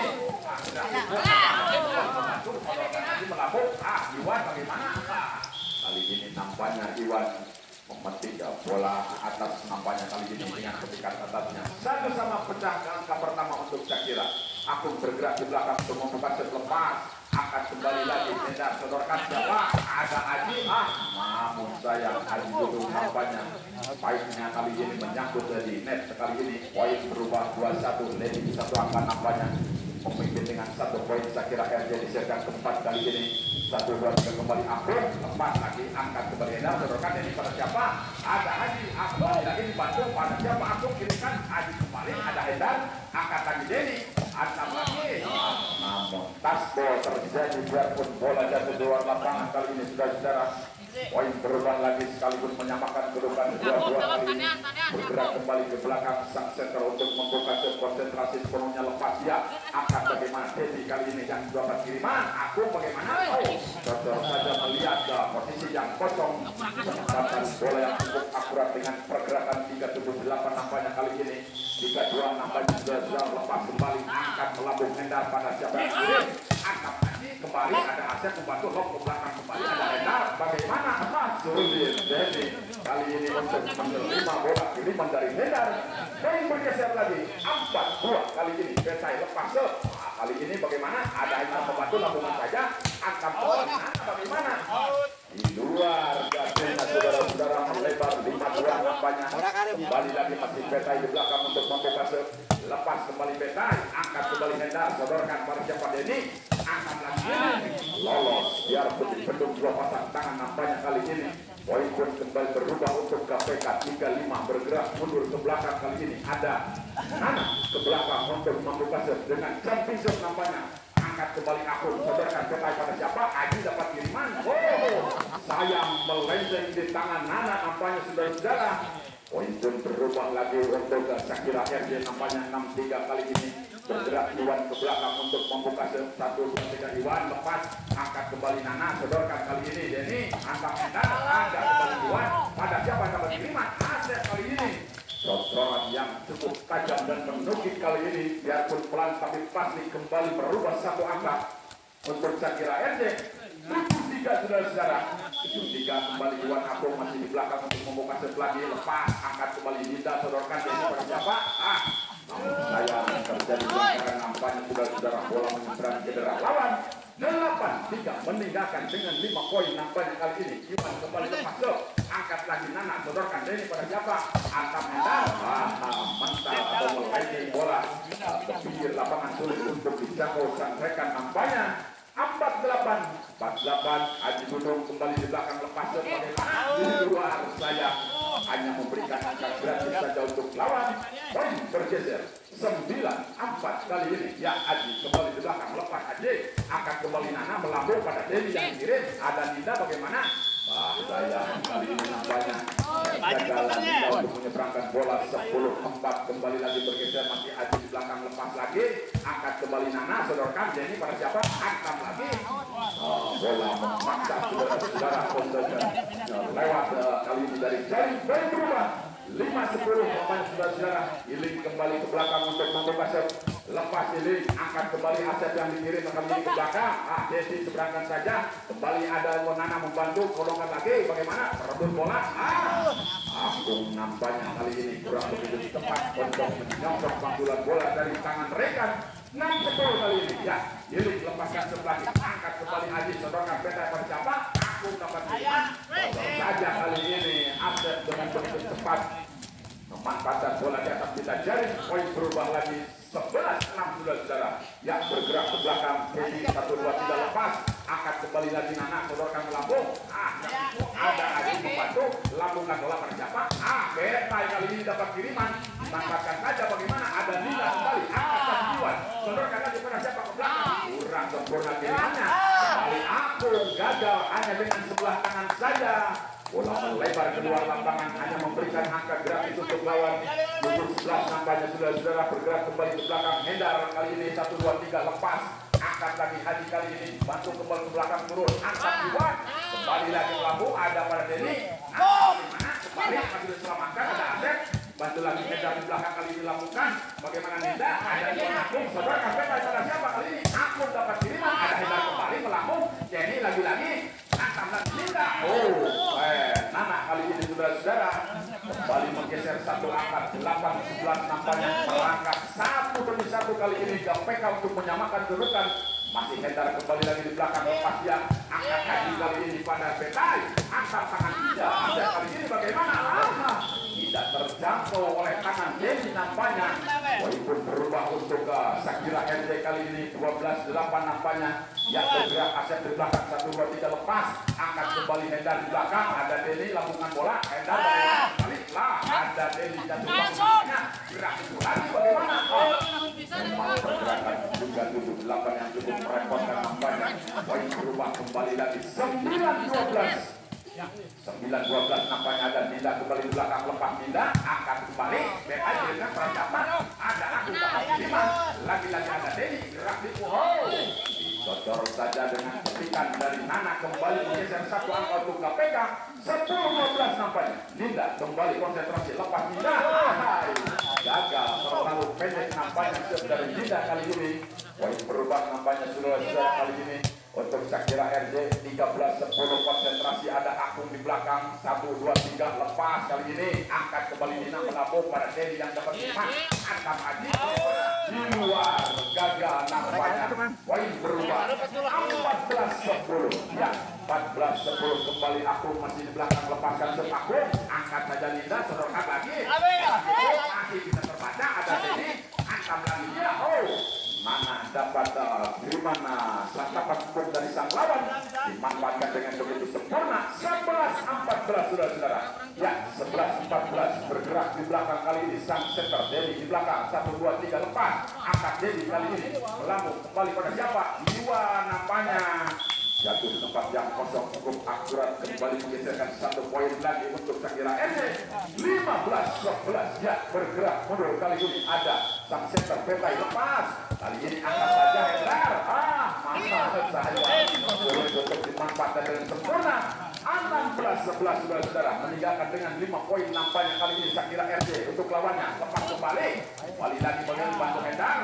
Lagi melambung, Iwan bagaimana? Kali ini nampaknya Iwan memetik bola atas nampaknya kali ini dengan ketikan atasnya satu sama pecah ke angka pertama untuk Syakira. Aku bergerak di belakang untuk membuka set lepas, akan kembali lagi Neda sodorkan siapa? Ada Aji, namun sayang Aji dulu nampaknya baiknya kali ini menyangkut di net. Sekali ini poin berubah 2-1, leading satu angka nampaknya memimpin dengan 1 poin. Syakira RJ diserkan keempat kali ini 1-2 kembali Akun, lepas lagi angkat kembali Hendar, sodorkan ini pada siapa? Ada Haji, Akun lagi dibantu pada siapa? Akun kirikan Haji kembali, ada Hendar, angkat lagi Denny, ada lagi. Namun tasbol terjadi biarpun bola jatuh di luar lapangan kali ini saudara-saudara. Poin berubah lagi sekaligus menyamakan kedudukan 2-2 kali ini. Bergerak kembali ke belakang sang center untuk membuka konsentrasi sepenuhnya lepas dia. Akan bagaimana Dedi kali ini yang dapat kiriman. Aku bagaimana? Cocok saja melihat posisi yang kosong. Menempatkan bola yang cukup akurat dengan pergerakan 378 nampaknya kali ini. 32 nampaknya sudah lepas kembali. Angkat melambung Hendar pada siapa yang kirim. Angkat lagi kembali ada Asep membantu lock ke belakang kembali ada Hendar. Bagaimana? Sulit Dedi kali ini untuk menerima bola kiriman dari Hendar. Poin bergeser lagi 4-2 kali ini. Betai lepas ke kali ini bagaimana? Ada Hendar membantu lambungan saja. Angkat bola bagaimana? Di luar gasnya saudara-saudara melebar 5-2 nampaknya. Kembali lagi masih Betai di belakang untuk membuka lepas kembali Betai. Angkat kembali Hendar sodorkan pada siapa Denny. Angkat lagi lolos biarpun dibendung 2 pasang tangan nampaknya kali ini. Poin pun kembali berubah untuk KPK 35 bergerak mundur ke belakang kali ini. Ada Nana ke belakang untuk membuka dengan jumping shot nampaknya. Angkat kembali Akun sodorkan Betai pada siapa? Aji dapat kiriman. Sayang melenceng di tangan Nana nampaknya saudara-saudara. Poin pun berubah lagi untuk Syakira RJ nampaknya 6-3 kali ini. Bergerak Iwan ke belakang untuk membuka 1-2-3 Iwan lepas. Angkat kembali Nana sodorkan kali ini Denny. Angkat Hendar, ada kembali Iwan. Pada siapa yang dapat kiriman? Asep kali ini. Sotroran yang cukup tajam dan menukik kali ini. Biarpun pelan tapi pasti kembali merubah 1 angka untuk Syakira RJ. 7-3 saudara-saudara. 7-3 kembali Iwan Akung masih di belakang untuk membuka set lagi. Lepas angkat kembali Dinda sodorkan Denny pada siapa? Namun saya terjadi pelanggaran nampaknya saudara-saudara bola menyeberang cedera lawan. 8-3 meninggalkan dengan 5 poin nampaknya kali ini. Iwan kembali lepas ke angkat lagi Nana sodorkan Denny pada siapa? Angkat Hendar, mental atau melenceng bola ke pinggir lapangan sulit untuk dijangkau sang rekan nampaknya. 4-8 48 Haji Gunung kembali di belakang lepas bagaimana di luar saya hanya memberikan angka gratis saja untuk lawan. Poin bergeser 9-4 kali ini. Ya, Haji kembali di belakang lepas Haji akan kembali Nana melambung pada Dewi yang dikirim. Ada Dinda bagaimana? Bahaya kali ini nampaknya gagal untuk menyeberangkan bola 10-4 kembali lagi bergeser masih Haji di belakang lepas lagi angkat kembali Nana sodorkan Jenny pada siapa angkat lagi bola memaksa saudara lewat kali ini dari jari berubah 5-10 pemain saudara Iling kembali ke belakang untuk membuka set lepas Iling angkat kembali aset yang dikirim kembali ke belakang Desi seberangkan saja kembali ada Nana membantu golongan lagi bagaimana rebut bola Agung nampaknya kali ini kurang begitu tepat untuk menyosok panggulan bola dari tangan rekan 6-10 kali ini ya Iling lepaskan sebelah angkat kembali Haji sodorkan beda pada siapa Agung dapat saja kali ini aset dengan begitu cepat memanfaatkan bola di atas kita jaring poin berubah lagi 11-6 saudara yang bergerak ke belakang Dedi 1-2-3 lepas angkat kembali lagi Nana sodorkan ke lambung ada lagi membantu lambungkan bola pada siapa Betai kali ini dapat kiriman dimanfaatkan saja bagaimana ada Nina kembali angkat ke Iwan sodorkan lagi pada siapa ke belakang kurang sempurna kirimannya kembali Agung gagal hanya dengan sebelah tangan saja bola melebar keluar lapangan hanya memberikan angka gratis untuk lawan 11 nampaknya saudara bergerak kembali ke belakang Hendar kali ini 1-2-3 lepas angkat lagi Haji kali ini bantu kembali ke belakang turun angkat Iwan kembali lagi lambung ada pada Denny kembali masih diselamatkan ada Asep bantu lagi Hendar di belakang kali ini lakukan bagaimana Ninda ada Iwan Agung saudara sampai pada siapa kali ini Agung dapat kiriman ada Hendar kembali melambung Jenny lagi-lagi angkat lagi Ninda Nana kali ini saudara-saudara kembali menggeser satu angkat 8-11 nampaknya merangkak satu demi satu kali ini KPK untuk menyamakan kedudukan masih Hendar kembali lagi di belakang lepas dia angkat kaki kali ini pada Betai angkat tangan tidak ada kali ini bagaimana tidak terjangkau oleh tangan Denny nampaknya poin pun berubah untuk Sakira RJ kali ini 12-8 nampaknya yang bergerak aset di belakang 1-2-3 lepas angkat kembali Hendar di belakang ada Denny lambungan bola Hendar balik lah ada Denny jatuh belakangnya gerak itu lagi bagaimana memang pergerakan juga 78 yang cukup merepotkan nampaknya poin berubah kembali lagi 9-12 9-12 nampaknya ada Dinda kembali di belakang lepas Dinda angkat kembali BPI dengan persiapan ada aku dapat 5 lagi-lagi ada Denny gerak di dicocor saja dengan petikan dari Nana kembali menggeser satu angka untuk KPK 10-12 nampaknya Dinda kembali konsentrasi lepas Dinda gagal terlalu pendek nampaknya dari Dinda kali ini poin berubah nampaknya sudah kali ini untuk Sakira RJ 13-10 konsentrasi ada Agung di belakang 1-2-3 lepas kali ini angkat kembali Dina melambung pada Denny yang dapat 5 angkat Haji di luar gagal nampaknya poin berubah 14-10 ya 14-10 kembali Agung masih di belakang lepaskan ke Agung angkat saja Linda sodorkan lagi masih bisa terbaca ada Denny angkat lagi dia Mana dapat kiriman santapan pun dari sang lawan dimanfaatkan dengan begitu sempurna 11-14 saudara-saudara ya 11-14 bergerak di belakang kali ini sang center Denny di belakang 1-2-3 lepas angkat Denny kali ini melambung kembali pada siapa Iwan nampaknya jatuh di tempat yang kosong cukup akurat kembali menggeserkan satu poin lagi untuk Sakira RJ 15-11 ya bergerak mundur kali ini ada sang center Betai lepas kali ini angkat saja Hendar masa saya boleh untuk dimanfaatkan dengan sempurna 16-11 saudara meninggalkan dengan 5 poin nampaknya kali ini Sakira RJ untuk lawannya lepas kembali lagi bagaimana bantu Hendar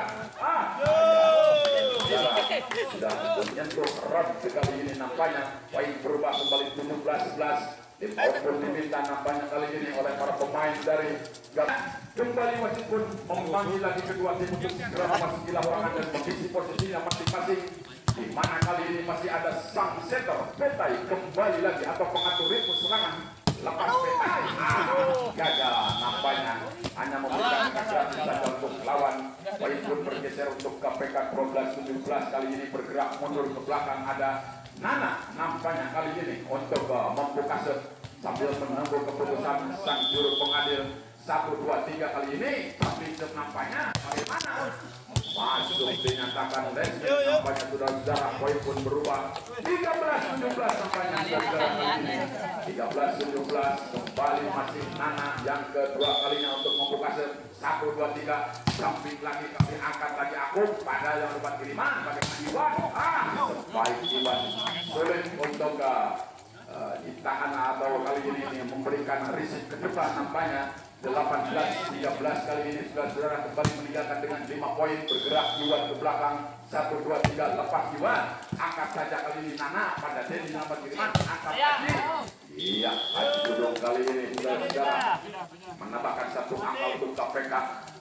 sudah menyentuh rod sekali ini nampaknya poin berubah kembali 17-11 Tim diminta nampaknya kali ini oleh para pemain dari kembali masih pun memanggil lagi kedua tim untuk segera memasuki lapangan dan mengisi posisinya masing-masing di mana kali ini masih ada sang setter Betai kembali lagi atau pengatur ritme serangan lepas petai. Gagal nampaknya, hanya memberikan gratis saja untuk lawan. Poin pun bergeser untuk KPK 12-17. Kali ini bergerak mundur ke belakang. Ada Nana nampaknya kali ini untuk membuka set sambil menunggu keputusan sang juru pengadil. 1, 2, 3 kali ini, tapi nampaknya bagaimana? Masuk dinyatakan lens, nampaknya sudah jarak poin pun berubah. 13-17 nampaknya sudah jarak ini. 13-17 kembali masih Nana yang kedua kalinya untuk membuka set. 1, 2, 3 samping lagi kami angkat lagi aku pada yang depan kiriman bagaimana Iwan. Baik Iwan sulit untuk ditahan atau kali ini memberikan risik ke depan nampaknya. 18-13 kali ini saudara kembali meninggalkan dengan 5 poin. Bergerak Iwan ke belakang. 1, 2, 3 lepas Iwan. Angkat saja kali ini Nana pada Dedi nomor kiriman. Angkat lagi. Iya, Haji Dudung kali ini saudara menambahkan 1 angka untuk KPK.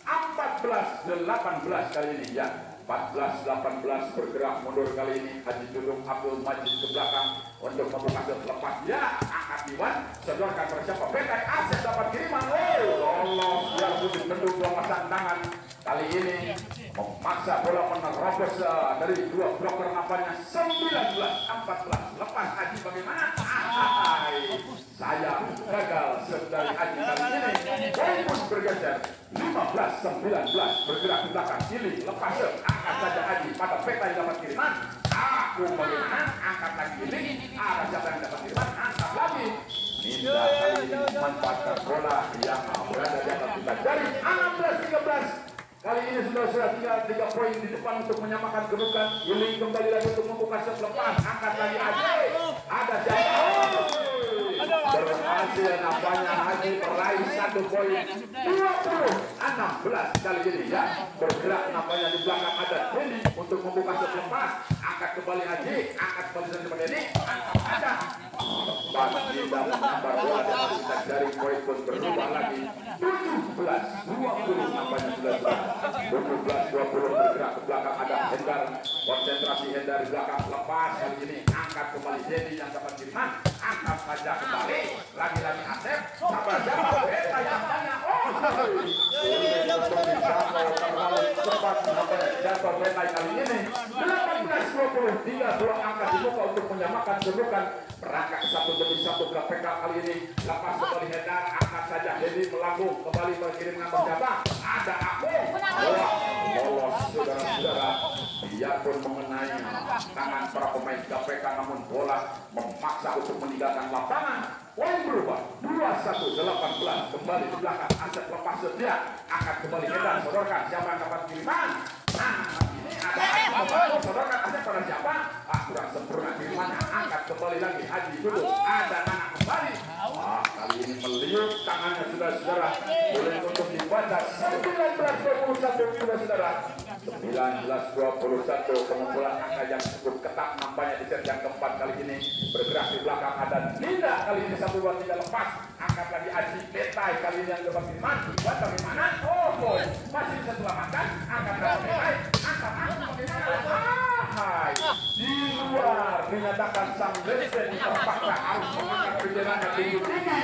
14-18 kali ini ya. 14-18 bergerak mundur kali ini. Haji Dudung Abdul Majid ke belakang untuk membuka lepas ya. Angkat Iwan, sedorkan pada siapa? Petai Asep dapat kiriman. Lolos yang sudah mendung 2 pasang tangan. Kali ini memaksa bola menerobos dari 2 bloker nampaknya. 19-14 lepas Haji bagaimana? Saya gagal dari Haji kali ini. Poin pun bergeser 15-19 bergerak ke belakang. Kili lepas angkat saja Haji pada Petai dapat kiriman. Aku bagaimana? Angkat lagi Kili. Ada siapa yang dapat kiriman? Angkat lagi. Ninda kali ini memanfaatkan bola yang berada di atas kita. Dari 16-13 kali ini sudah 3 poin di depan untuk menyamakan kedudukan. Kili kembali lagi untuk membuka set lepas. Angkat lagi Haji. Ada siapa? Berhasil nampaknya Haji meraih 1 poin. 20-16 kali ini ya. Bergerak nampaknya di belakang ada Dedi untuk membuka set lepas. Angkat kembali Haji. Angkat kembali seperti ini. Angkat ada. Bagi tidak menambah bola dan kita dari poin pun berubah lagi. 17-20 nampaknya sudah 17-20 bergerak ke belakang ada Hendar. Konsentrasi Hendar di belakang lepas kali ini. Angkat kembali Dedi yang dapat kiriman. Angkat saja kembali. Lagi-lagi Asep. Sabar jawab. Beta yang tanya. Terlalu cepat nampaknya jatuh Beta kali ini. 18-20 3-2 angkat dibuka untuk menyamakan kedudukan. Perangkat 1 demi 1 KPK kali ini. Lepas kembali Hendar. Angkat saja Dedi melambung kembali mengirim nama siapa? Ada aku. Lolos saudara-saudara. Dia pun mengenai tangan para pemain KPK namun bola memaksa untuk meninggalkan lapangan. Poin berubah 21-18 kembali di belakang. Asep lepas setia. Angkat kembali Hendar. Sodorkan siapa yang dapat kiriman? Ini ada sodorkan Asep pada siapa? Kurang sempurna kirimannya. Angkat kembali lagi Haji Dudung. Ada Nana kembali. Kali ini meliuk tangannya saudara-saudara. Boleh untuk dibaca 19-21 saudara-saudara. 19-21 pengumpulan angka yang cukup ketat nampaknya di set yang keempat kali ini. Bergerak di belakang ada Ninda kali ini 1, 2, 3 lepas. Angkat lagi Haji Petai kali ini yang dapat kiriman. Buat bagaimana? Boy masih bisa selamatkan. Angkat lagi Petai. Angkat bagaimana? Di luar dinyatakan sang Lesen terpaksa harus mengangkat perjalanan tinggi-tinggi.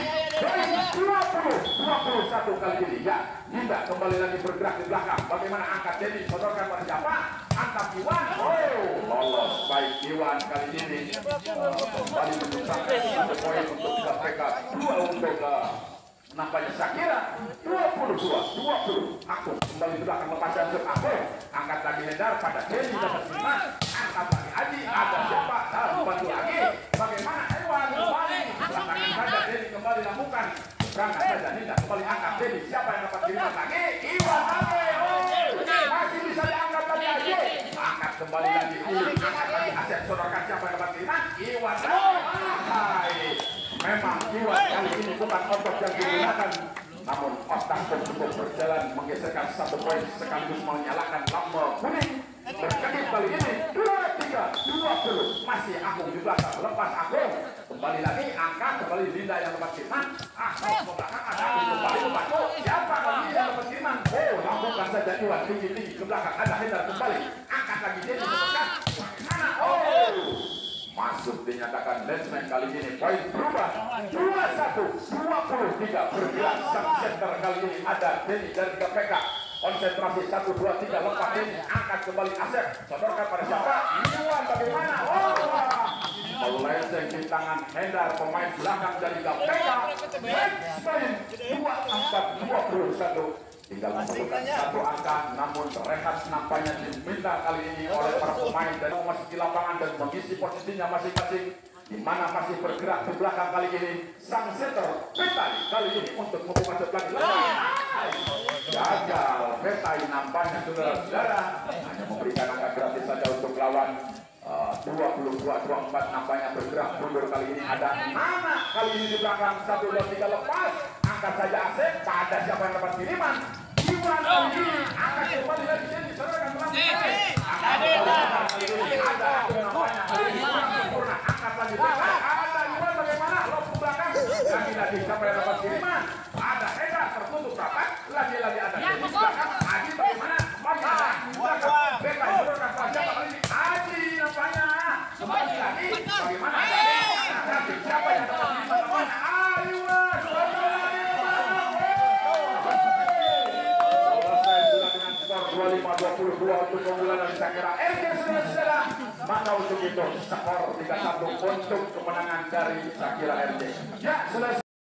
20-21 kali ini ya. Ninda kembali lagi bergerak di belakang. Bagaimana angkat Dedi? Sodorkan pada siapa? Angkat Iwan. Lolos baik Iwan kali ini. Kembali menyusahkan 1 poin untuk KPK. 2 untuk nampaknya Syakira. 22-20 aku kembali di belakang lepasan ke aku. Angkat lagi Hendar pada Dedi dapat kiriman. Angkat lagi Haji. Ada siapa? Bantu lagi. Bagaimana Iwan kembali belakangan saja Dedi kembali lakukan. Berangkat saja Ninda kembali angkat Dedi. Siapa yang dapat kiriman lagi? Iwan lagi. Masih bisa diangkat lagi Haji. Angkat kembali lagi. Angkat lagi Asep. Sodorkan siapa yang dapat kiriman? Iwan lagi. Memang Iwan kali ini bukan otot yang digunakan. Namun otak pun cukup berjalan menggeserkan 1 poin sekaligus menyalakan lampu kuning. Berkedip kali ini 23-20 masih Agung di belakang. Lepas Agung kembali lagi angkat kembali Linda yang dapat kiriman. Ke belakang ada Agung kembali membantu. Siapa kali ini yang dapat kiriman? Lakukan saja Iwan tinggi-tinggi ke belakang ada Hendar kembali. Angkat lagi dia di belakang. Mana? Masih langsung dinyatakan Lensman kali ini poin berubah 21-23 bergerak sang center kali ini ada Denny dari KPK. Konsentrasi 1, 2, 3 lepas ini angkat kembali Asep, sodorkan pada siapa? Iwan bagaimana? Melenceng di tangan Hendar pemain belakang dari KPK. Match point 24-21. Tinggal membutuhkan satu angka, namun rehat nampaknya diminta kali ini oleh para pemain dan masih di lapangan dan mengisi posisinya masing-masing. Di mana masih bergerak di belakang kali ini sang setter Petai kali ini untuk membuka sebelah gagal. Petai nampaknya saudara-saudara hanya memberikan angka gratis saja untuk lawan. 22-24 nampaknya bergerak mundur kali ini ada Nana kali ini di belakang 1, 2, 3 lepas angkat saja Asep pada siapa yang dapat kiriman Iwan kali ini angkat kembali lagi jadi serahkan kali ini ada nampaknya kali ini sempurna angkat lagi ada Iwan bagaimana lob ke belakang lagi siapa yang dapat kiriman ada Eda tertutup rapat lagi ada di belakang Adi bagaimana masih ada di belakang Beka serahkan pada siapa kali ini Adi nampaknya kembali lagi bagaimana nanti siapa yang dapat kiriman Iwan selesai sudah dengan skor 25-22 untuk keunggulan dari Sakira RJ saudara. Maka untuk itu skor 3-1 untuk kemenangan dari Sakira RJ. Ya selesai.